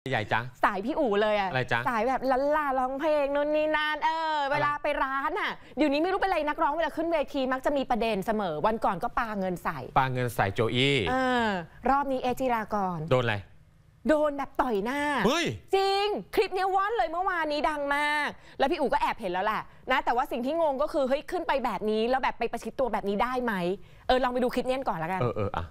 ใหญ่จ้ะสายพี่อู๋เลยอะอะไรจ๊ะสายแบบลันลาร้องเพลงนู่นนี่นั่นเวลาไปร้านอะเดี๋ยวนี้ไม่รู้เป็นไรนักร้องเวลาขึ้นเวทีมักจะมีประเด็นเสมอวันก่อนก็ปาเงินใส่โจอี้รอบนี้เอจิรากรโดนอะไรโดนแบบต่อยหน้าจริงคลิปนี้ว่อนเลยเมื่อวานนี้ดังมากแล้วพี่อู๋ก็แอบเห็นแล้วแหละนะแต่ว่าสิ่งที่งงก็คือเฮ้ยขึ้นไปแบบนี้แล้วแบบไปประชิดตัวแบบนี้ได้ไหมลองไปดูคลิปนี้ก่อนแล้วกันอ่ะ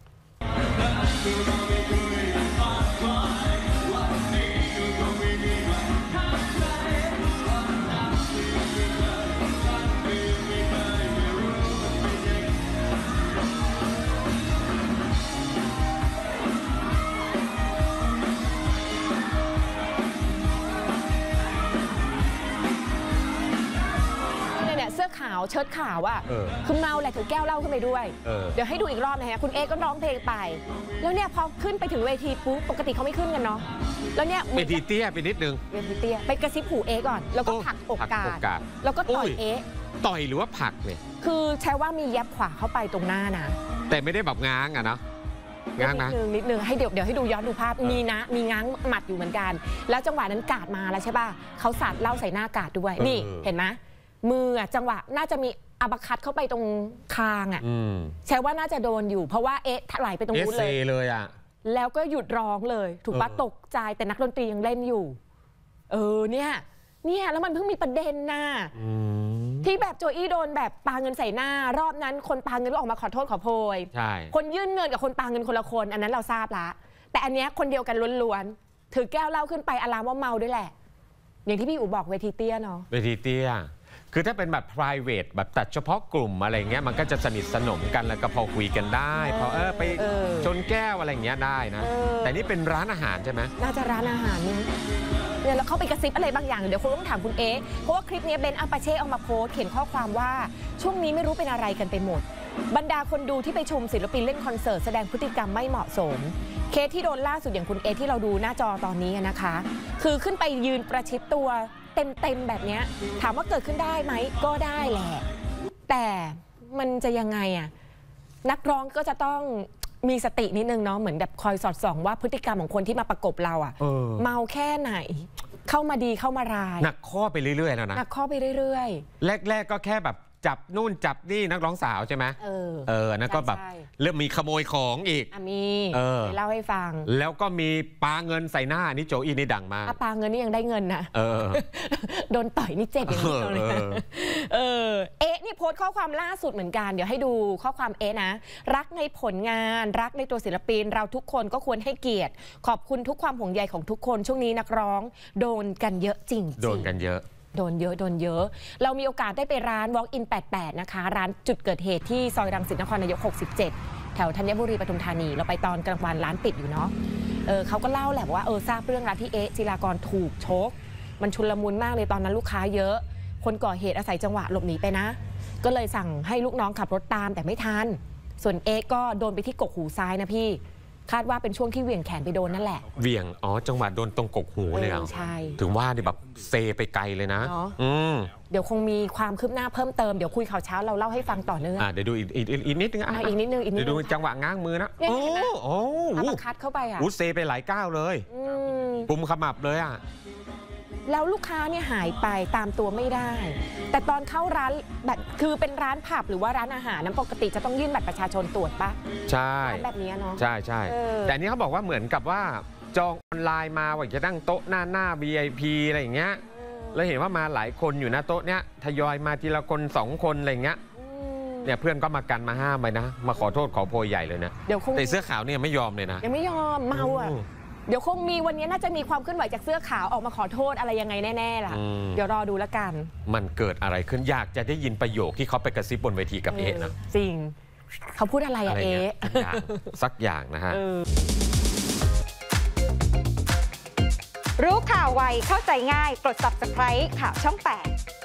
เสื้อขาวเชิ้ตขาวอ่ะคือเมาแหละถือแก้วเหล้าขึ้นไปด้วยเดี๋ยวให้ดูอีกรอบนะฮะคุณเอก็ร้องเพลงไปแล้วเนี่ยพอขึ้นไปถึงเวทีปุ๊บปกติเขาไม่ขึ้นกันเนาะแล้วเนี่ยเวทีเตี้ยไปนิดนึงเวทีเตี้ยไปกระซิบหูเอก่อนแล้วก็ผลักอกกาดแล้วก็ต่อยเอต่อยหรือว่าผลักเนี่ยคือใช้ว่ามีแยบขวาเข้าไปตรงหน้านะแต่ไม่ได้แบบง้างอะเนาะง้างนะนิดนึงให้เดี๋ยวให้ดูย้อนดูภาพมีง้างหมัดอยู่เหมือนกันแล้วจังหวะนั้นกาดมาแล้วใช่ป่ะเขาสาดเหล้าใส่หน้ากาดด้วยนี่เห็นไหมมือจังหวะน่าจะมีอัปคัตเข้าไปตรงคางอ่ะใช่ว่าน่าจะโดนอยู่เพราะว่าถลายไปตรงนู้นเลยอ่ะแล้วก็หยุดร้องเลยถูกปะตกใจแต่นักดนตรียังเล่นอยู่เนี่ยแล้วมันเพิ่งมีประเด็นน่ะที่แบบโจอี้โดนแบบปาเงินใส่หน้ารอบนั้นคนปาเงินก็ออกมาขอโทษขอโพยใช่คนยื่นเงินกับคนปาเงินคนละคนอันนั้นเราทราบละแต่อันเนี้ยคนเดียวกันล้วนๆถือแก้วเหล้าขึ้นไปอารามว่าเมาด้วยแหละอย่างที่พี่อู๋บอกเวทีเตี้ยเนาะเวทีเตี้ยคือถ้าเป็นแบบ private แบบตัดเฉพาะกลุ่มอะไรเงี้ยมันก็จะสนิทสนมกันแล้วก็พอคุยกันได้พอไปชนแก้วอะไรเงี้ยได้นะแต่นี่เป็นร้านอาหารใช่ไหมน่าจะร้านอาหารเนี่ยแล้วเขาไปกระซิบอะไรบางอย่างเดี๋ยวคุณต้องถามคุณเอเพราะว่าคลิปนี้เบนอัปาเช่เอามาโพสเขียนข้อความว่าช่วงนี้ไม่รู้เป็นอะไรกันไปหมดบรรดาคนดูที่ไปชมศิลปินเล่นคอนเสิร์ตแสดงพฤติกรรมไม่เหมาะสมเคสที่โดนล่าสุดอย่างคุณเอที่เราดูหน้าจอตอนนี้นะคะคือขึ้นไปยืนประชิดตัวเต็มแบบนี้ถามว่าเกิดขึ้นได้ไหมก็ได้แหละแต่มันจะยังไงอ่ะนักร้องก็จะต้องมีสตินิดนึงเนาะเหมือนแบบคอยสอดส่องว่าพฤติกรรมของคนที่มาประกบเราอ่ะเมาแค่ไหนเข้ามาดีเข้ามาร้ายหนักข้อไปเรื่อยๆแล้วนะหนักข้อไปเรื่อยๆแรกๆก็แค่แบบจับนู่นจับนี่นักร้องสาวใช่ไหมนั่นก็แบบเริ่มมีขโมยของอีกมีเล่าให้ฟังแล้วก็มีปาเงินใส่หน้านี่โจอี้นี่ดังมากปาเงินนี่ยังได้เงินนะโดนต่อยนี่เจ็บอย่างนี้เลยนี่โพสต์ข้อความล่าสุดเหมือนกันเดี๋ยวให้ดูข้อความนะรักในผลงานรักในตัวศิลปินเราทุกคนก็ควรให้เกียรติขอบคุณทุกความห่วงใยของทุกคนช่วงนี้นักร้องโดนกันเยอะจริงโดนกันเยอะโดนเยอะเรามีโอกาสได้ไปร้าน Walk In 88นะคะร้านจุดเกิดเหตุที่ซอยรังสิตนครนายก67แถวธัญบุรีปทุมธานีเราไปตอนกลางวันร้านปิดอยู่เนาะเขาก็เล่าแหละว่าทราบเรื่องร้านที่จิรากรถูกชกมันชุลมุนมากเลยตอนนั้นลูกค้าเยอะคนก่อเหตุอาศัยจังหวะหลบหนีไปนะก็เลยสั่งให้ลูกน้องขับรถตามแต่ไม่ทันส่วนก็โดนไปที่กกหูซ้ายนะพี่คาดว่าเป็นช่วงที่เหวี่ยงแขนไปโดนนั่นแหละเหวี่ยงจังหวะโดนตรงกกหูเลยใช่ถึงว่าดิแบบเซไปไกลเลยนะเดี๋ยวคงมีความคืบหน้าเพิ่มเติมเดี๋ยวคุยข่าวเช้าเราเล่าให้ฟังต่อเนื่องเดี๋ยวดูอีกนิดนึงอีกนิดนึงเดี๋ยวดูจังหวะง้างมือนะอัปคัตเข้าไปเซไปหลายก้าวเลยปุ่มขมับเลยแล้วลูกค้าเนี่ยหายไปตามตัวไม่ได้แต่ตอนเข้าร้านแบบคือเป็นร้านผับหรือว่าร้านอาหารนั้นปกติจะต้องยื่นบัตรประชาชนตรวจปะใช่แบบนี้เนาะใช่แต่นี้เขาบอกว่าเหมือนกับว่าจองออนไลน์มาว่าจะนั่งโต๊ะหน้า VIP อะไรอย่างเงี้ยแล้วเห็นว่ามาหลายคนอยู่นะโต๊ะเนี้ยทยอยมาทีละคน2 คนอะไรอย่างเงี้ยเนี่ยเพื่อนก็มากันมาห้ามไปนะมาขอโทษขอโพยใหญ่เลยนะแต่เสื้อขาวเนี่ยไม่ยอมเลยนะยังไม่ยอมเมาเดี๋ยวคงมีวันนี้น่าจะมีความเคลื่อนไหวจากเสื้อขาวออกมาขอโทษอะไรยังไงแน่ๆล่ะเดี๋ยวรอดูแล้วกันมันเกิดอะไรขึ้นอยากจะได้ยินประโยคที่เขาไปกระซิบบนเวทีกับนะจริงเขาพูดอะไรสักอย่างนะฮะรู้ข่าวไวเข้าใจง่ายกด Subscribe ข่าวช่อง 8